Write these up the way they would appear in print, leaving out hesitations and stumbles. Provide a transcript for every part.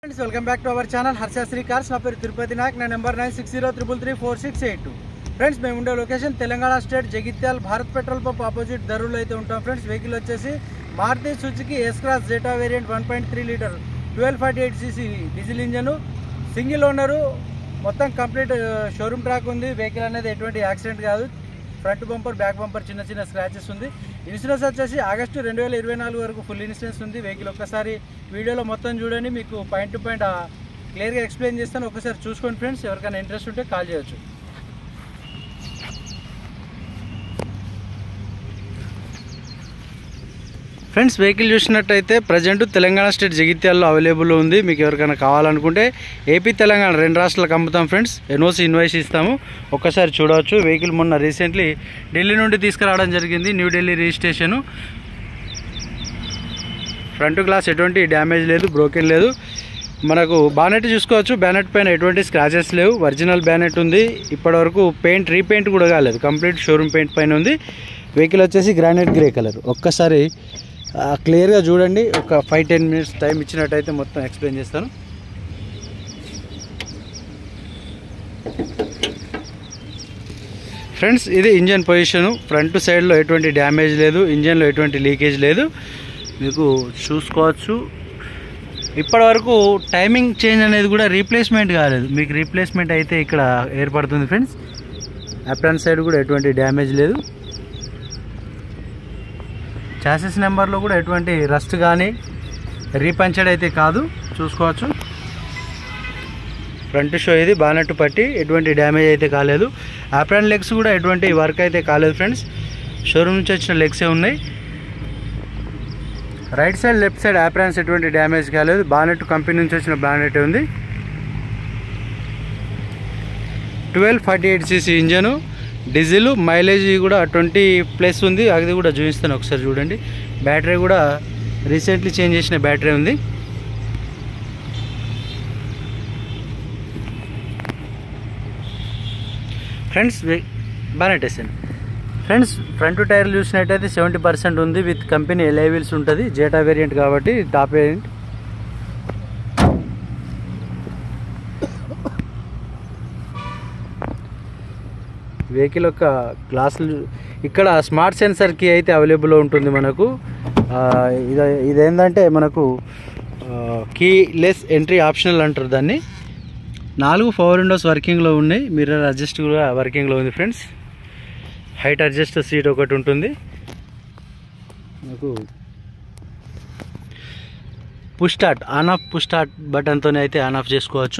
Friends welcome back to our channel Harshashri cars. నా పేరు తిరుపతి నాయక్. నా నెంబర్ 9603334682. ఫ్రెండ్స్ మేము ఉండే location Telangana state Jagtial Bharat petrol pump opposite ధరూర్లో అయితే ఉంటాం. ఫ్రెండ్స్ వెహికల్ వచ్చేసి Maruti Suzuki S cross Zeta variant 1.3 litre 1248cc diesel engine, single owner, మొత్తం కంప్లీట్ షోరూమ్ ట్రాక్ ఉంది. వెహికల్ అనేది ఎటువంటి యాక్సిడెంట్ కాదు. ఫ్రంట్ బంపర్ బ్యాక్ బంపర్ చిన్న చిన్న స్క్రాచెస్ ఉంది. ఇన్సూరెన్స్ వచ్చేసి ఆగస్టు 2024 వరకు ఫుల్ ఇన్సూరెన్స్ ఉంది. వెహికల్ ఒక్కసారి వీడియోలో మొత్తం చూడండి, మీకు పాయింట్ టు పాయింట్ క్లియర్గా ఎక్స్ప్లెయిన్ చేస్తాను. ఒకసారి చూసుకోండి ఫ్రెండ్స్. ఎవరికైనా ఇంట్రెస్ట్ ఉంటే కాల్ చేయొచ్చు. ఫ్రెండ్స్ వెహికల్ చూసినట్టయితే ప్రజెంట్ తెలంగాణ స్టేట్ జగిత్యాలలో అవైలబుల్ ఉంది. మీకు ఎవరికైనా కావాలనుకుంటే ఏపీ తెలంగాణ రెండు రాష్ట్రాలకు అమ్ముతాం ఫ్రెండ్స్. ఎన్ఓసి ఇన్వాయిస్ ఇస్తాము. ఒక్కసారి చూడవచ్చు. వెహికల్ మొన్న రీసెంట్లీ ఢిల్లీ నుండి తీసుకురావడం జరిగింది. New Delhi registration. Front glass ఎటువంటి డ్యామేజ్ లేదు, బ్రోకెన్ లేదు. మనకు బానెట్ చూసుకోవచ్చు. బానెట్ పైన ఎటువంటి స్క్రాచెస్ లేవు. ఒరిజినల్ బానెట్ ఉంది. ఇప్పటివరకు పెయింట్ రీపెయింట్ కూడా కాలేదు. కంప్లీట్ షోరూమ్ పెయింట్ పైన ఉంది. వెహికల్ వచ్చేసి గ్రానైట్ గ్రే కలర్. ఒక్కసారి క్లియర్గా చూడండి. ఒక 5-10 మినిట్స్ టైం ఇచ్చినట్టయితే మొత్తం ఎక్స్ప్లెయిన్ చేస్తాను. ఫ్రెండ్స్ ఇది ఇంజన్ పొజిషను. ఫ్రంట్ సైడ్లో ఎటువంటి డ్యామేజ్ లేదు. ఇంజన్లో ఎటువంటి లీకేజ్ లేదు. మీకు చూసుకోవచ్చు. ఇప్పటివరకు టైమింగ్ చేంజ్ అనేది కూడా రీప్లేస్మెంట్ కాలేదు. మీకు రీప్లేస్మెంట్ అయితే ఇక్కడ ఏర్పడుతుంది ఫ్రెండ్స్. అప్రాన్ సైడ్ కూడా ఎటువంటి డ్యామేజ్ లేదు. చాసిస్ నెంబర్లో కూడా ఎటువంటి రస్ట్ కానీ రీపంచర్డ్ అయితే కాదు. చూసుకోవచ్చు. ఫ్రంట్ షో ఇది. బానెట్ పట్టి ఎటువంటి డ్యామేజ్ అయితే కాలేదు. ఆప్రాన్ లెగ్స్ కూడా ఎటువంటి వర్క్ అయితే కాలేదు ఫ్రెండ్స్. షోరూమ్ నుంచి వచ్చిన లెగ్సే ఉన్నాయి. Right side left side aprons ఎటువంటి డ్యామేజ్ కాలేదు. బానెట్ కంపెనీ నుంచి వచ్చిన బానెట్ ఉంది. 1248cc ఇంజను, డీజిల్, మైలేజ్ కూడా 20+ ఉంది. అది కూడా చూపిస్తాను. ఒకసారి చూడండి. బ్యాటరీ కూడా రీసెంట్లీ చేంజ్ చేసిన బ్యాటరీ ఉంది. ఫ్రెండ్స్ బాగా వేసాను ఫ్రెండ్స్. ఫ్రంట్ టైర్లు చూసినట్టయితే 70% ఉంది. విత్ కంపెనీ ఎల్ఐ వీల్స్ ఉంటుంది. జెటా వేరియంట్ కాబట్టి టాప్ వేరియంట్. వెహికల్ యొక్క గ్లాసులు ఇక్కడ స్మార్ట్ సెన్సర్ కీ అయితే అవైలబుల్లో ఉంటుంది మనకు. ఇదేంటంటే మనకు కీ లెస్ ఎంట్రీ ఆప్షనల్ అంటారు దాన్ని. 4 పవర్ విండోస్ వర్కింగ్లో ఉన్నాయి. మిర్రర్ అడ్జస్ట్ కూడా వర్కింగ్లో ఉంది ఫ్రెండ్స్. హైట్ అడ్జస్ట్ సీట్ ఒకటి ఉంటుంది. మనకు push start, on off push start బటన్తోనే అయితే ఆన్ ఆఫ్ చేసుకోవచ్చు.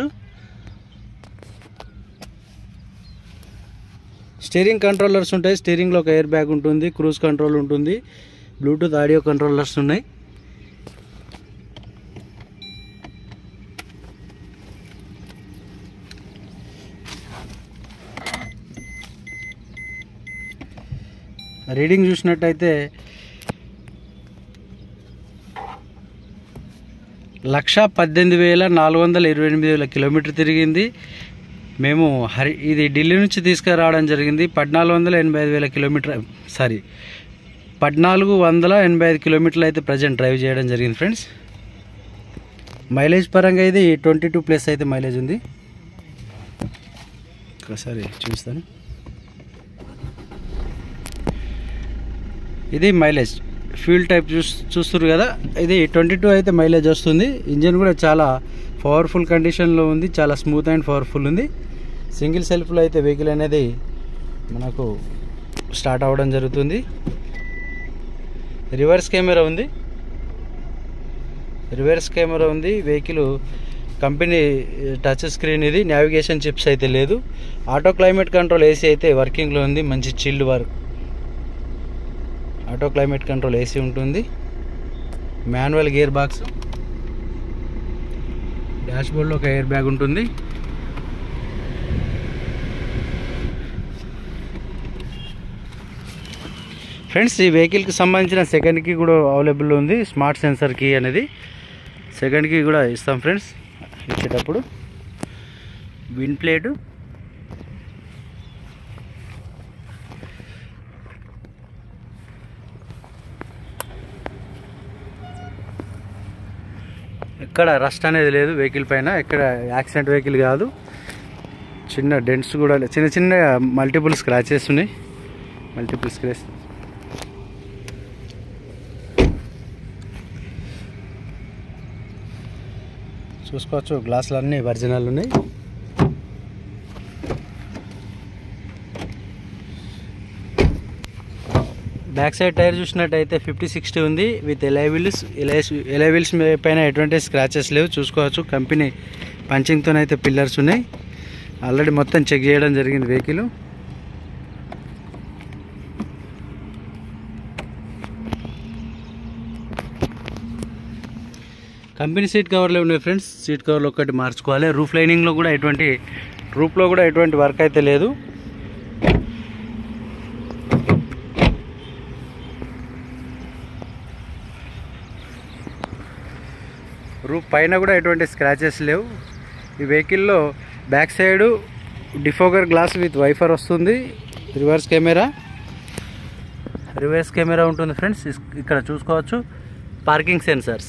స్టీరింగ్ కంట్రోలర్స్ ఉంటాయి. స్టీరింగ్లో ఒక ఎయిర్ బ్యాగ్ ఉంటుంది. క్రూజ్ కంట్రోల్ ఉంటుంది. బ్లూటూత్ ఆడియో కంట్రోలర్స్ ఉన్నాయి. రీడింగ్ చూసినట్టయితే 1,18,428 కిలోమీటర్ తిరిగింది. మేము ఇది ఢిల్లీ నుంచి తీసుకురావడం జరిగింది. 1,485 కిలోమీటర్ 1,485 కిలోమీటర్లు అయితే ప్రజెంట్ డ్రైవ్ చేయడం జరిగింది ఫ్రెండ్స్. మైలేజ్ పరంగా ఇది 22+ అయితే మైలేజ్ ఉంది. ఒకసారి చూస్తాను. ఇది మైలేజ్ ఫ్యూల్ టైప్ చూస్తున్నారు కదా. ఇది 22 అయితే మైలేజ్ వస్తుంది. ఇంజన్ కూడా చాలా పవర్ఫుల్ కండిషన్లో ఉంది. చాలా స్మూత్ అండ్ పవర్ఫుల్ ఉంది. సింగిల్ సెల్ఫ్లో అయితే వెహికల్ అనేది మనకు స్టార్ట్ అవ్వడం జరుగుతుంది. రివర్స్ కెమెరా ఉంది. Vehicle company touch screen. ఇది నావిగేషన్ చిప్స్ అయితే లేదు. ఆటో క్లైమేట్ కంట్రోల్ ఏసీ అయితే వర్కింగ్లో ఉంది. మంచి chilled work. Auto climate control AC ఉంటుంది. Manual gear box. డాష్బోర్డ్లో ఒక ఎయిర్ బ్యాగ్ ఉంటుంది. ఫ్రెండ్స్ ఈ వెహికల్కి సంబంధించిన సెకండ్ కీ కూడా అవైలబుల్ ఉంది. స్మార్ట్ సెన్సర్ కీ అనేది సెకండ్ కీ కూడా ఇస్తాం ఫ్రెండ్స్ ఇచ్చేటప్పుడు. విండ్ ప్లేటు, ఎక్కడ రస్ట్ అనేది లేదు వెహికల్ పైన, ఎక్కడ యాక్సిడెంట్ వెహికల్ కాదు. చిన్న డెంట్స్ కూడా చిన్న చిన్న మల్టిపుల్ స్క్రాచెస్ ఉన్నాయి. మల్టిపుల్ స్క్రాచ్ చూసుకోవచ్చు. గ్లాసులు అన్నీ ఒరిజినల్ ఉన్నాయి. బ్యాక్ సైడ్ టైర్ చూసినట్టయితే 50-60 ఉంది విత్ ఎలాయ్ వీల్స్ పైన ఎటువంటి స్క్రాచెస్ లేవు. చూసుకోవచ్చు. కంపెనీ పంచింగ్తోనైతే పిల్లర్స్ ఉన్నాయి. ఆల్రెడీ మొత్తం చెక్ చేయడం జరిగింది వెహికల్. కంపెనీ సీట్ కవర్లు ఉన్నాయి ఫ్రెండ్స్. సీట్ కవర్లు ఒక్కటి మార్చుకోవాలి. రూఫ్లో కూడా ఎటువంటి వర్క్ అయితే లేదు. రూఫ్ పైన కూడా ఎటువంటి స్క్రాచెస్ లేవు. ఈ వెహికల్లో back side defogger glass with wiper వస్తుంది. రివర్స్ కెమెరా ఉంటుంది ఫ్రెండ్స్. ఇక్కడ చూసుకోవచ్చు. పార్కింగ్ సెన్సర్స్,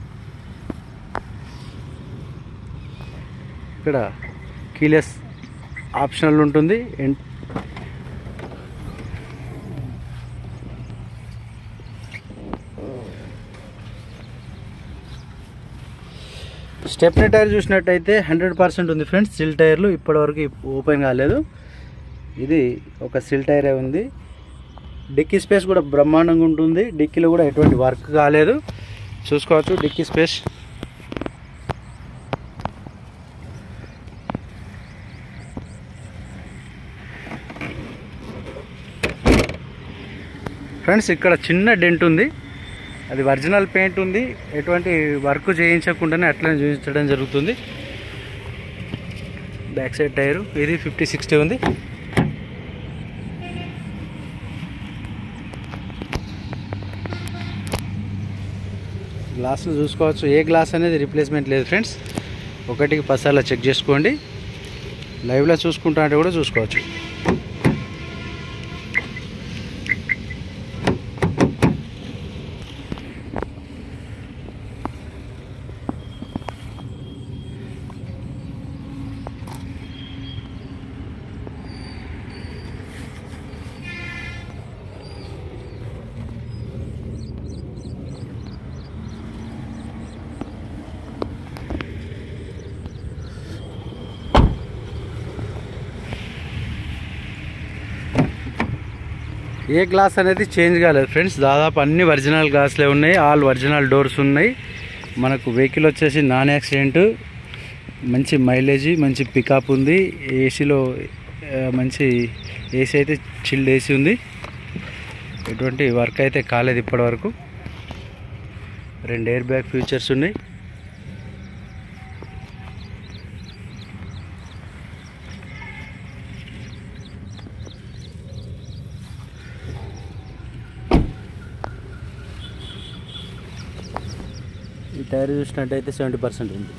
ఇక్కడ కీలెస్ ఆప్షనల్ ఉంటుంది. స్టెప్నీ టైర్ చూసినట్టయితే 100% ఉంది ఫ్రెండ్స్. సిల్ టైర్లు ఇప్పటివరకు ఓపెన్ కాలేదు. ఇది ఒక సిల్ టైరే ఉంది. డిక్కీ స్పేస్ కూడా బ్రహ్మాండంగా ఉంటుంది. డిక్కీలో కూడా ఎటువంటి వర్క్ కాలేదు. చూసుకోవచ్చు డిక్కీ స్పేస్. ఫ్రెండ్స్ ఇక్కడ చిన్న డెంట్ ఉంది. అది ఒరిజినల్ పెయింట్ ఉంది. ఎటువంటి వర్క్ చేయించకుండానే అట్లనే చూపించడం జరుగుతుంది. బ్యాక్ సైడ్ టైరు ఇది 50-60 ఉంది. గ్లాసులు చూసుకోవచ్చు. ఏ గ్లాస్ అనేది రీప్లేస్మెంట్ లేదు ఫ్రెండ్స్. ఒకటికి 10 సార్లు చెక్ చేసుకోండి. లైవ్లో చూసుకుంటా అంటే కూడా చూసుకోవచ్చు. ఏ గ్లాస్ అనేది చేంజ్ కాలేదు ఫ్రెండ్స్. దాదాపు అన్ని ఒరిజినల్ గ్లాస్లే ఉన్నాయి. ఆల్ ఒరిజినల్ డోర్స్ ఉన్నాయి. మనకు వెహికల్ వచ్చేసి నాన్ యాక్సిడెంట్, మంచి మైలేజీ, మంచి పికప్ ఉంది. ఏసీలో మంచి ఏసీ అయితే చిల్డ్ ఏసీ ఉంది. ఎటువంటి వర్క్ అయితే కాలేదు ఇప్పటివరకు. 2 ఎయిర్ బ్యాగ్ ఫీచర్స్ ఉన్నాయి. ఈ టైర్ చూసినట్టయితే 70% ఉంది.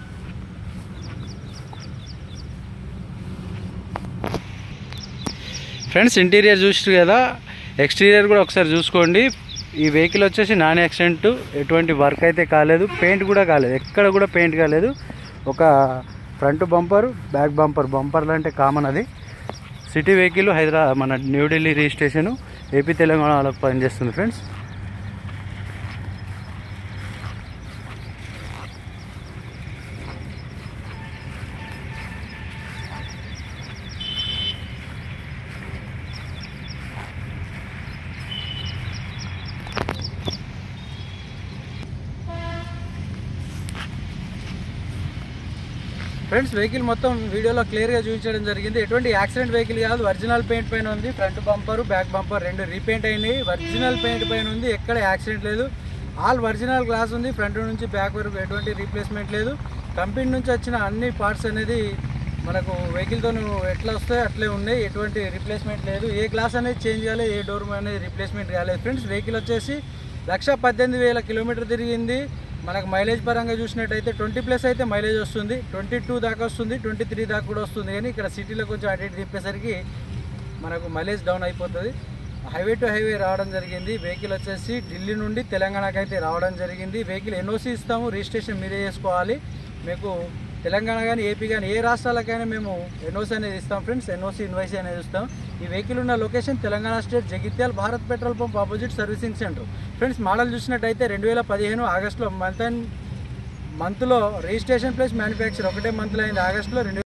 ఫ్రెండ్స్ ఇంటీరియర్ చూసారు కదా. ఎక్స్టీరియర్ కూడా ఒకసారి చూసుకోండి. ఈ వెహికల్ వచ్చేసి నాన్ యాక్సిడెంట్, ఎటువంటి వర్క్ అయితే కాలేదు. పెయింట్ కూడా కాలేదు, ఎక్కడ కూడా పెయింట్ కాలేదు. ఒక ఫ్రంట్ బంపర్, బ్యాక్ బంపర్లు అంటే కామన్. అది సిటీ వెహికల్. మన న్యూఢిల్లీ రిజిస్ట్రేషను, ఏపీ తెలంగాణలో పనిచేస్తుంది ఫ్రెండ్స్. ఫ్రెండ్స్ వెహికల్ మొత్తం వీడియోలో క్లియర్గా చూపించడం జరిగింది. ఎటువంటి యాక్సిడెంట్ వెహికల్ కాదు. ఒరిజినల్ పెయింట్ పైన ఉంది. Front bumper, back bumper 2 repaint అయినాయి. ఒరిజినల్ పెయింట్ పైన ఉంది. ఎక్కడ యాక్సిడెంట్ లేదు. ఆల్ ఒరిజినల్ గ్లాస్ ఉంది. ఫ్రంట్ నుంచి బ్యాక్ వరకు ఎటువంటి రీప్లేస్మెంట్ లేదు. కంపెనీ నుంచి వచ్చిన అన్ని పార్ట్స్ అనేది మనకు వెహికల్తో ఎట్లా వస్తాయో అట్లే ఉన్నాయి. ఎటువంటి రీప్లేస్మెంట్ లేదు. ఏ గ్లాస్ అనేది చేంజ్ కాలేదు, ఏ డోర్ అనేది రీప్లేస్మెంట్ కాలేదు ఫ్రెండ్స్. వెహికల్ వచ్చేసి 1,18,000 కిలోమీటర్ తిరిగింది. మనకు మైలేజ్ పరంగా చూసినట్టయితే 20+ అయితే మైలేజ్ వస్తుంది. 22 దాకా వస్తుంది, 23 దాకా కూడా వస్తుంది. కానీ ఇక్కడ సిటీలో కొంచెం అటు ఇటు తిప్పేసరికి మనకు మైలేజ్ డౌన్ అయిపోతుంది. హైవే టు హైవే రావడం జరిగింది. వెహికల్ వచ్చేసి ఢిల్లీ నుండి తెలంగాణకి అయితే రావడం జరిగింది. వెహికల్ ఎన్ఓసి ఇస్తాము, రిజిస్ట్రేషన్ మీరే చేసుకోవాలి. మీకు తెలంగాణ కానీ ఏపీ కానీ ఏ రాష్ట్రాలకైనా మేము ఎన్ఓసి అనేది ఇస్తాం ఫ్రెండ్స్. ఎన్ఓసి ఇన్వాయిస్ అనేది ఇస్తాం. ఈ వెహికల్ ఉన్న location Telangana state Jagtial Bharat petrol pump opposite servicing centre friends. Model చూసినట్టయితే 2015 ఆగస్టులో మంత్లో రిజిస్ట్రేషన్ ప్లస్ మ్యానుఫ్యాక్చర్ ఒకటే మంత్లో అయింది. ఆగస్టులో